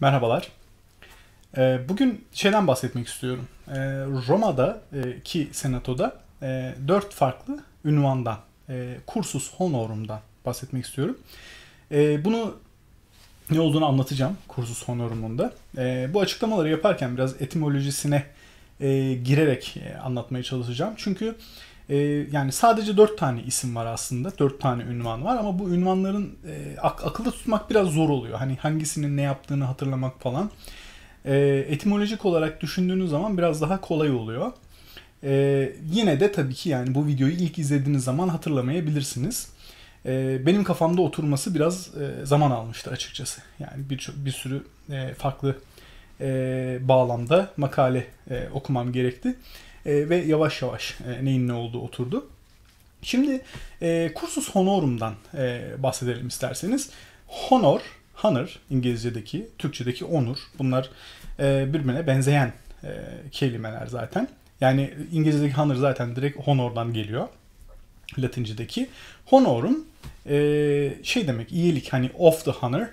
Merhabalar. Bugün şeyden bahsetmek istiyorum. Roma'daki senatoda 4 farklı ünvandan, cursus honorum'dan bahsetmek istiyorum. Bunu ne olduğunu anlatacağım cursus honorum'un da. Bu açıklamaları yaparken biraz etimolojisine girerek anlatmaya çalışacağım. Çünkü yani sadece 4 tane isim var aslında. 4 tane ünvan var ama bu ünvanların akılda tutmak biraz zor oluyor. Hani hangisinin ne yaptığını hatırlamak falan. Etimolojik olarak düşündüğünüz zaman biraz daha kolay oluyor. Yine de tabii ki yani bu videoyu ilk izlediğiniz zaman hatırlamayabilirsiniz. Benim kafamda oturması biraz zaman almıştı açıkçası. Yani bir sürü farklı bağlamda makale okumam gerekti. Ve yavaş yavaş neyin ne olduğu oturdu. Şimdi cursus honorum'dan bahsedelim isterseniz. Honor İngilizce'deki, Türkçe'deki onur. Bunlar birbirine benzeyen kelimeler zaten. Yani İngilizce'deki honor zaten direkt honor'dan geliyor. Latince'deki. Honorum şey demek, iyilik, hani of the honor,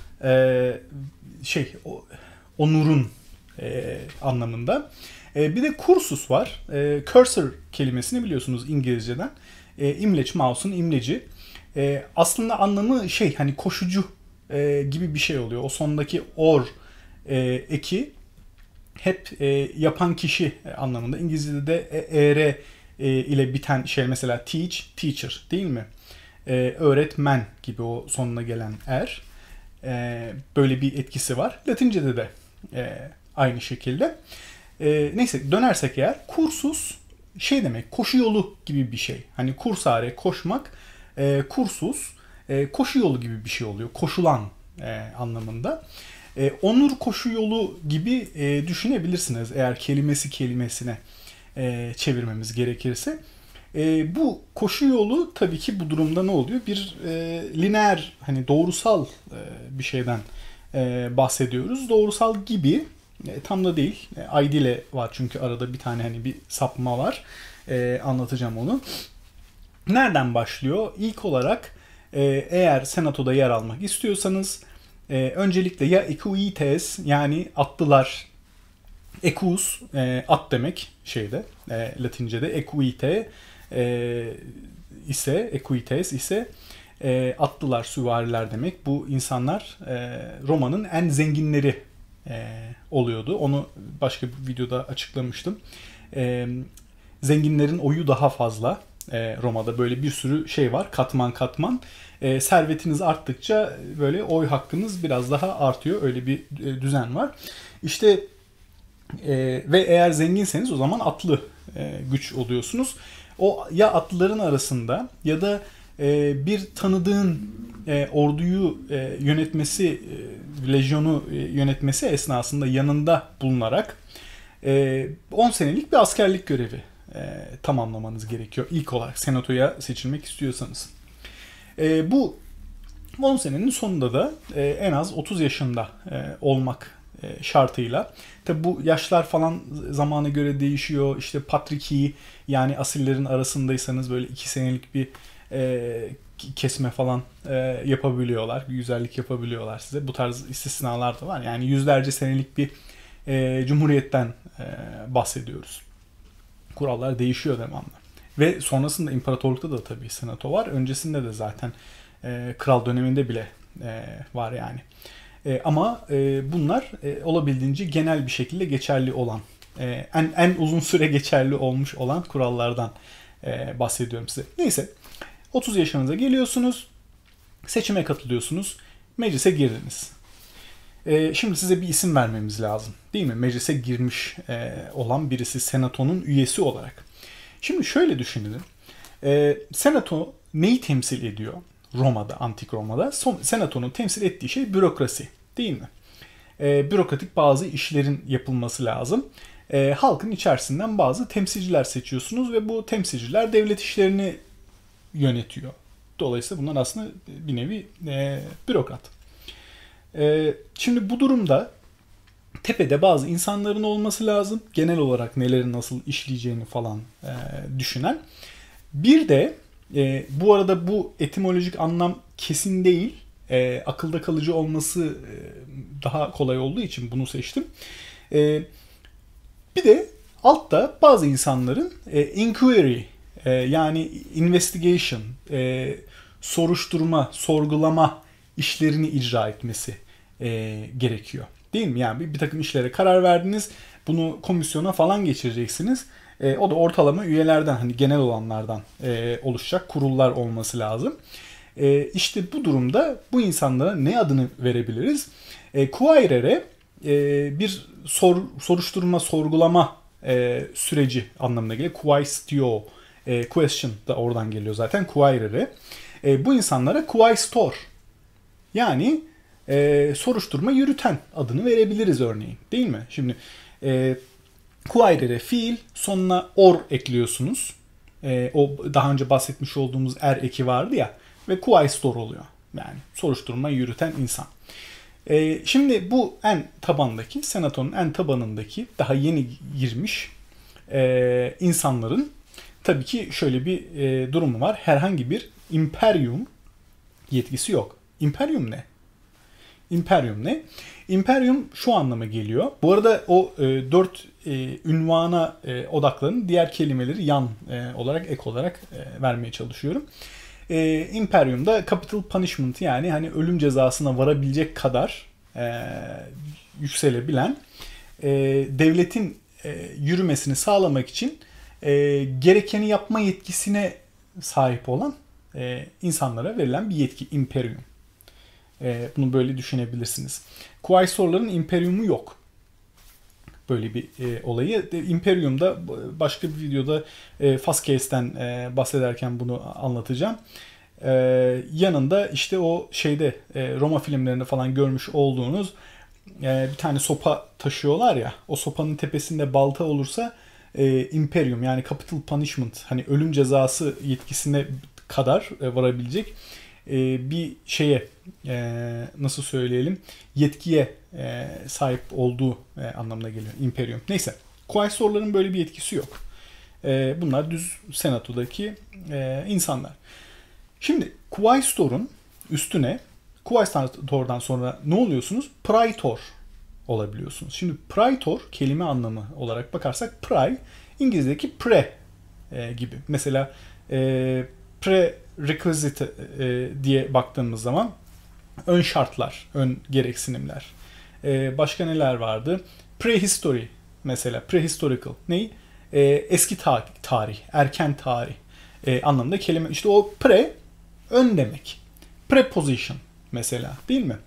onurun anlamında. Bir de cursus var. Cursor kelimesini biliyorsunuz İngilizce'den. İmleç, mouse'un imleci. Aslında anlamı hani koşucu gibi bir şey oluyor. O sondaki or eki hep yapan kişi anlamında. İngilizce'de de er ile biten şey, mesela teacher değil mi? Öğretmen gibi o sonuna gelen er. Böyle bir etkisi var. Latince'de de aynı şekilde. Neyse, dönersek eğer, kursus demek, koşu yolu gibi bir şey. Hani kursare, koşmak, kursus koşu yolu gibi bir şey oluyor. Koşulan anlamında. Onur koşu yolu gibi düşünebilirsiniz eğer kelimesine çevirmemiz gerekirse. Bu koşu yolu tabii ki bu durumda ne oluyor? Bir lineer, hani doğrusal bir şeyden bahsediyoruz. Doğrusal gibi, tam da değil. Aidile var çünkü arada bir tane hani bir sapma var. Anlatacağım onu. Nereden başlıyor? İlk olarak eğer senatoda yer almak istiyorsanız öncelikle ya equites, yani atlılar, equus at demek Latince'de, equites ise atlılar, süvariler demek. Bu insanlar Roma'nın en zenginleri oluyordu. Onu başka bir videoda açıklamıştım. Zenginlerin oyu daha fazla. Roma'da böyle bir sürü şey var. Katman katman. Servetiniz arttıkça böyle oy hakkınız biraz daha artıyor. Öyle bir düzen var. İşte ve eğer zenginseniz o zaman atlı güç oluyorsunuz. O ya atlıların arasında ya da bir tanıdığın orduyu yönetmesi, lejyonu yönetmesi esnasında yanında bulunarak 10 senelik bir askerlik görevi tamamlamanız gerekiyor. İlk olarak senatoya seçilmek istiyorsanız. Bu 10 senenin sonunda da en az 30 yaşında olmak şartıyla. Tabi bu yaşlar falan zamana göre değişiyor. İşte patriki, yani asillerin arasındaysanız böyle 2 senelik bir kesme falan yapabiliyorlar. Bir güzellik yapabiliyorlar size. Bu tarz istisnalar da var. Yani yüzlerce senelik bir cumhuriyetten bahsediyoruz. Kurallar değişiyor devamlı. Ve sonrasında imparatorlukta da tabii senato var. Öncesinde de zaten kral döneminde bile var yani. Ama bunlar olabildiğince genel bir şekilde geçerli olan, en uzun süre geçerli olmuş olan kurallardan bahsediyorum size. Neyse, 30 yaşınıza geliyorsunuz, seçime katılıyorsunuz, meclise girdiniz. Şimdi size bir isim vermemiz lazım, değil mi? Meclise girmiş olan birisi, senatonun üyesi olarak. Şimdi şöyle düşünelim. Senato neyi temsil ediyor? Roma'da, antik Roma'da senatonun temsil ettiği şey bürokrasi, değil mi? Bürokratik bazı işlerin yapılması lazım. Halkın içerisinden bazı temsilciler seçiyorsunuz ve bu temsilciler devlet işlerini yönetiyor. Dolayısıyla bunlar aslında bir nevi bürokrat. Şimdi bu durumda tepede bazı insanların olması lazım. Genel olarak nelerin nasıl işleyeceğini falan düşünen. Bir de bu arada bu etimolojik anlam kesin değil. akılda kalıcı olması daha kolay olduğu için bunu seçtim. E, Bir de altta bazı insanların inquiry yani investigation, soruşturma, sorgulama işlerini icra etmesi gerekiyor. Değil mi? Yani bir takım işlere karar verdiniz. Bunu komisyona falan geçireceksiniz. O da ortalama üyelerden, hani genel olanlardan oluşacak kurullar olması lazım. İşte bu durumda bu insanlara ne adını verebiliriz? Quaerere bir soruşturma, sorgulama süreci anlamına geliyor. Quaestio, question da oradan geliyor zaten. Quaerere. Bu insanlara quaestor, yani soruşturma yürüten adını verebiliriz örneğin. Değil mi? Şimdi quaerere fiil, sonuna or ekliyorsunuz. O daha önce bahsetmiş olduğumuz er eki vardı ya ve quaestor oluyor. Yani soruşturma yürüten insan. Şimdi bu en tabandaki, senatonun en tabanındaki daha yeni girmiş insanların tabii ki şöyle bir durumu var. Herhangi bir imperium yetkisi yok. Imperium ne? Imperium ne? Imperium şu anlama geliyor. Bu arada o 4 ünvana odaklanın, diğer kelimeleri yan olarak, ek olarak vermeye çalışıyorum. Imperium'da capital punishment, yani hani ölüm cezasına varabilecek kadar yükselebilen, devletin yürümesini sağlamak için gerekeni yapma yetkisine sahip olan insanlara verilen bir yetki, imperium. Bunu böyle düşünebilirsiniz. Quaesorların imperiumu yok. Böyle bir olayı. Imperium'da başka bir videoda Fastcase'den bahsederken bunu anlatacağım. Yanında işte o şeyde Roma filmlerinde falan görmüş olduğunuz bir tane sopa taşıyorlar ya. O sopanın tepesinde balta olursa imperium, yani capital punishment, hani ölüm cezası yetkisine kadar varabilecek bir şeye, nasıl söyleyelim, yetkiye sahip olduğu anlamına geliyor imperium. Neyse, quaesorların böyle bir yetkisi yok. Bunlar düz senatodaki insanlar. Şimdi quaestor'un üstüne, quaestor'dan sonra ne oluyorsunuz? Praetor olabiliyorsunuz. Şimdi praetor kelime anlamı olarak bakarsak, prae İngilizce'deki pre gibi. Mesela prerequisite diye baktığımız zaman ön şartlar, ön gereksinimler. Başka neler vardı? Prehistory mesela, prehistorical ney? Eski tarih, erken tarih anlamında kelime. İşte o pre, ön demek. Preposition mesela, değil mi?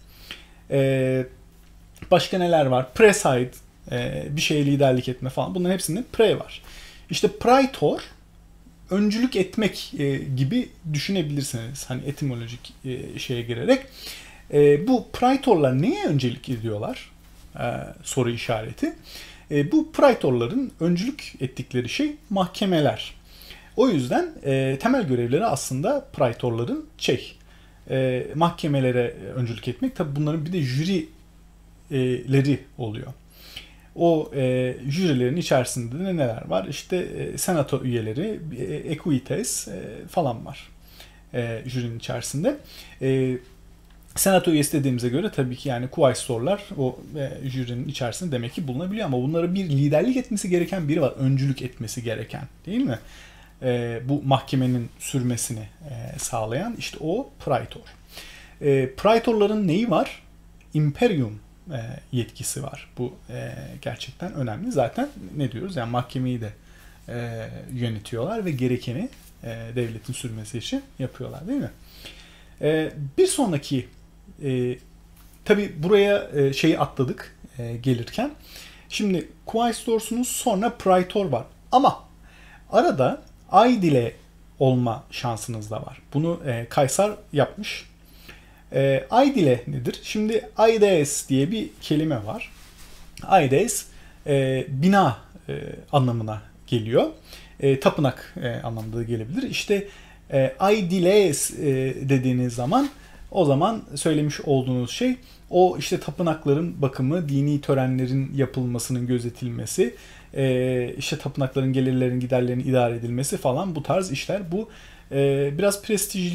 Başka neler var? Preside, bir şeye liderlik etme falan. Bunların hepsinde pre var. İşte praetor, öncülük etmek gibi düşünebilirsiniz. Hani etimolojik şeye girerek. Bu praetorlar neye öncelik ediyorlar? Soru işareti. Bu praetorların öncülük ettikleri şey mahkemeler. O yüzden temel görevleri aslında praetorların mahkemelere öncülük etmek. Tabi bunların bir de jürileri oluyor. O jürilerin içerisinde de neler var? İşte senato üyeleri, equites falan var jürinin içerisinde. Senato üyesi dediğimize göre tabii ki yani quaestorlar o jürinin içerisinde demek ki bulunabiliyor, ama bunlara bir liderlik etmesi gereken biri var. Öncülük etmesi gereken, değil mi? Bu mahkemenin sürmesini sağlayan, işte o praetor. Praetorların neyi var? Imperium yetkisi var. Bu gerçekten önemli. Zaten ne diyoruz? Yani mahkemeyi de yönetiyorlar ve gerekeni devletin sürmesi için yapıyorlar, değil mi? Bir sonraki tabi buraya şeyi atladık gelirken. Şimdi quaestorsunuz, sonra praetor var. Ama arada aedile olma şansınız da var. Bunu Kaysar yapmış. Aedile nedir? Şimdi aides diye bir kelime var. Aides bina anlamına geliyor. Tapınak anlamında da gelebilir. İşte aidiles dediğiniz zaman, o zaman söylemiş olduğunuz şey o işte tapınakların bakımı, dini törenlerin yapılmasının gözetilmesi, işte tapınakların gelirlerin giderlerin idare edilmesi falan, bu tarz işler. Bu biraz prestijli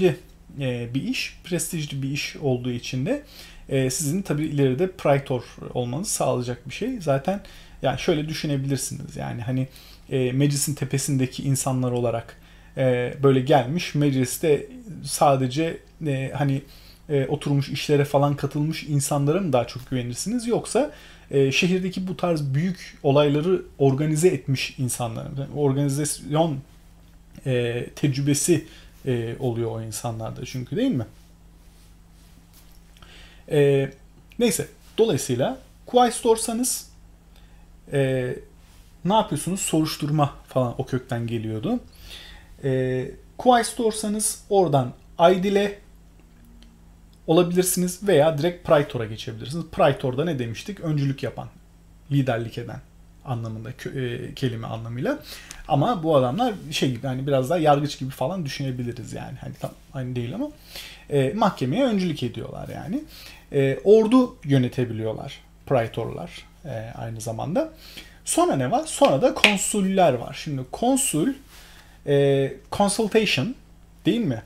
bir iş. Prestijli bir iş olduğu için de sizin tabii ileride praetor olmanızı sağlayacak bir şey. Zaten yani şöyle düşünebilirsiniz. Yani hani meclisin tepesindeki insanlar olarak böyle gelmiş mecliste sadece hani oturmuş işlere falan katılmış insanlara mı daha çok güvenirsiniz, yoksa şehirdeki bu tarz büyük olayları organize etmiş insanların, yani organizasyon tecrübesi oluyor o insanlarda çünkü, değil mi? Neyse, dolayısıyla quaestorsanız ne yapıyorsunuz? Soruşturma falan o kökten geliyordu. Quaestorsanız oradan aedile olabilirsiniz veya direkt praetor'a geçebilirsiniz. Praetor'da ne demiştik? Öncülük yapan, liderlik eden anlamında, kelime anlamıyla. Ama bu adamlar şey gibi, hani biraz daha yargıç gibi falan düşünebiliriz yani. Hani tam aynı değil ama mahkemeye öncülük ediyorlar yani. Ordu yönetebiliyorlar praetorlar aynı zamanda. Sonra ne var? Sonra da konsüller var. Şimdi konsül consultation, değil mi?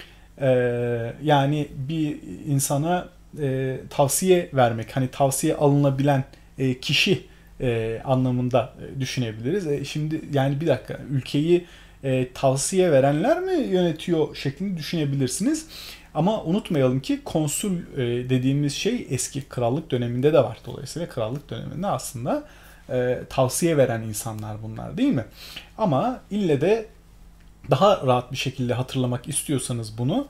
Yani bir insana tavsiye vermek, hani tavsiye alınabilen kişi anlamında düşünebiliriz. Şimdi yani bir dakika, ülkeyi tavsiye verenler mi yönetiyor şeklinde düşünebilirsiniz. Ama unutmayalım ki konsül dediğimiz şey eski krallık döneminde de var. Dolayısıyla krallık döneminde aslında tavsiye veren insanlar bunlar, değil mi? Ama ille de daha rahat bir şekilde hatırlamak istiyorsanız bunu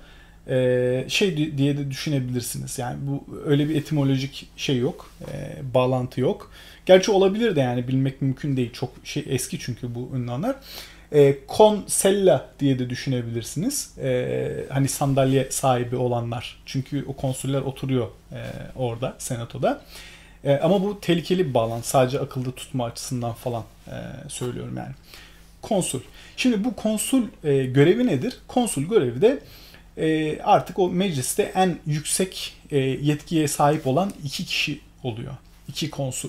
şey diye de düşünebilirsiniz. Yani bu öyle bir etimolojik şey yok, bağlantı yok. Gerçi olabilir de, yani bilmek mümkün değil. Çok şey eski çünkü bu ünvanlar. Konsella diye de düşünebilirsiniz. Hani sandalye sahibi olanlar. Çünkü o konsüller oturuyor orada, senatoda. Ama bu tehlikeli bir bağlantı. Sadece akılda tutma açısından falan söylüyorum yani. Konsul. Şimdi bu konsul görevi nedir? Konsul görevi de artık o mecliste en yüksek yetkiye sahip olan iki kişi oluyor. İki konsul.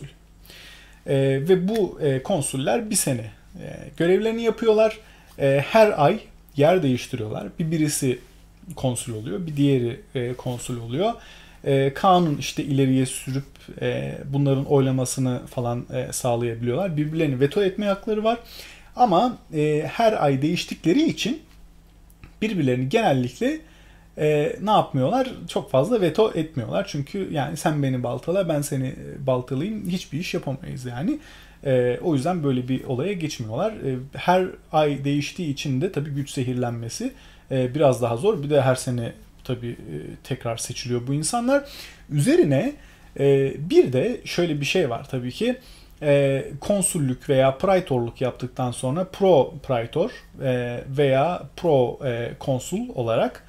Ve bu konsüller bir sene görevlerini yapıyorlar. Her ay yer değiştiriyorlar. Birisi konsül oluyor, bir diğeri konsül oluyor. Kanun işte ileriye sürüp bunların oylamasını falan sağlayabiliyorlar. Birbirlerini veto etme hakları var. Ama her ay değiştikleri için birbirlerini genellikle ne yapmıyorlar? Çok fazla veto etmiyorlar. Çünkü yani sen beni baltala, ben seni baltalayayım, hiçbir iş yapamayız yani. O yüzden böyle bir olaya geçmiyorlar. Her ay değiştiği için de tabii güç zehirlenmesi biraz daha zor. Bir de her sene tabii tekrar seçiliyor bu insanlar. Üzerine bir de şöyle bir şey var tabii ki. Konsüllük veya praetorluk yaptıktan sonra pro praetor veya pro konsul olarak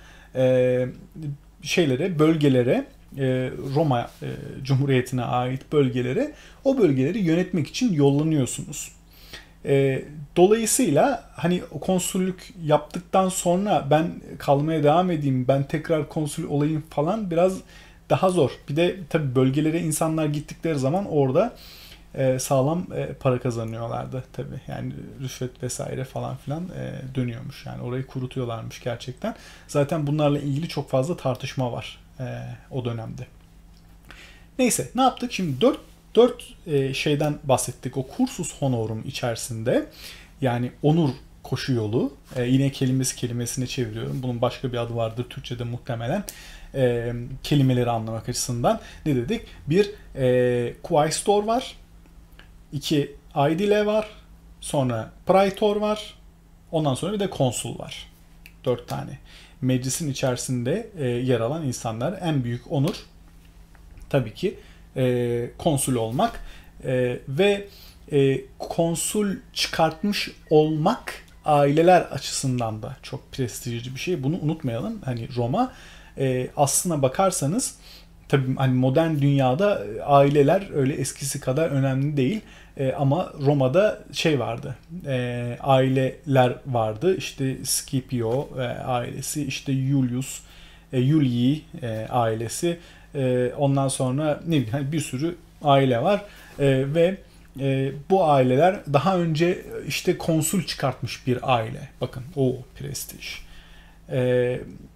bölgelere, Roma Cumhuriyeti'ne ait bölgelere, o bölgeleri yönetmek için yollanıyorsunuz. Dolayısıyla hani konsüllük yaptıktan sonra ben kalmaya devam edeyim, ben tekrar konsül olayım falan biraz daha zor. Bir de tabii bölgelere insanlar gittikleri zaman orada sağlam para kazanıyorlardı tabii. Yani rüşvet vesaire falan filan dönüyormuş. Yani orayı kurutuyorlarmış gerçekten. Zaten bunlarla ilgili çok fazla tartışma var o dönemde. Neyse, ne yaptık? Şimdi dört şeyden bahsettik. O cursus honorum içerisinde, yani onur koşu yolu. Yine kelimesine çeviriyorum. Bunun başka bir adı vardır Türkçe'de muhtemelen. Kelimeleri anlamak açısından. Ne dedik? Bir quaestor var. 2 aedile var. Sonra praetor var. Ondan sonra bir de konsul var. 4 tane. Meclisin içerisinde yer alan insanlar. En büyük onur tabii ki konsül olmak. Ve konsul çıkartmış olmak aileler açısından da çok prestijli bir şey. Bunu unutmayalım. Hani Roma aslına bakarsanız tabii hani modern dünyada aileler öyle eskisi kadar önemli değil. Ama Roma'da şey vardı. Aileler vardı. İşte Scipio ailesi, işte Julius, Julii ailesi. Ondan sonra ne bileyim hani bir sürü aile var. Ve bu aileler daha önce işte konsul çıkartmış bir aile. Bakın o prestij.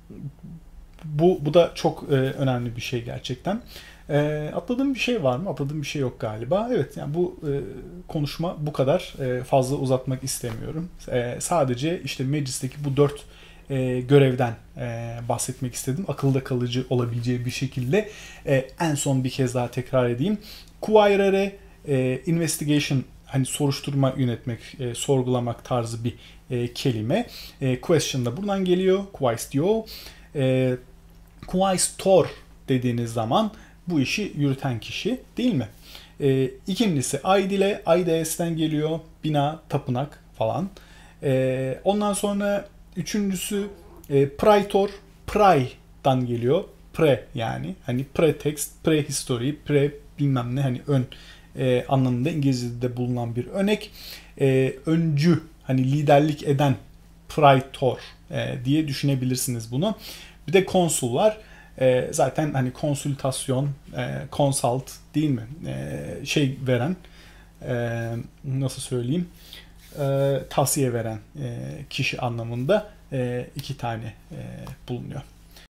Bu da çok önemli bir şey gerçekten. Atladığım bir şey var mı? Atladığım bir şey yok galiba. Evet, yani bu konuşma bu kadar, fazla uzatmak istemiyorum. Sadece işte meclisteki bu 4 görevden bahsetmek istedim. Akılda kalıcı olabileceği bir şekilde. En son bir kez daha tekrar edeyim. Quaerere investigation, hani soruşturma yönetmek, sorgulamak tarzı bir kelime. Question da buradan geliyor. Quaestio. Quaestor dediğiniz zaman bu işi yürüten kişi, değil mi? İkincisi aidile, aides'ten geliyor. Bina, tapınak falan. Ondan sonra üçüncüsü praetor, prae'dan geliyor. Pre, yani hani pretext, prehistory, pre bilmem ne, hani ön anlamında İngilizce'de bulunan bir örnek. Öncü, hani liderlik eden praetor diye düşünebilirsiniz bunu. Bir de konsul var. Zaten hani konsültasyon, consult değil mi? Şey veren, nasıl söyleyeyim? Tavsiye veren kişi anlamında iki tane bulunuyor.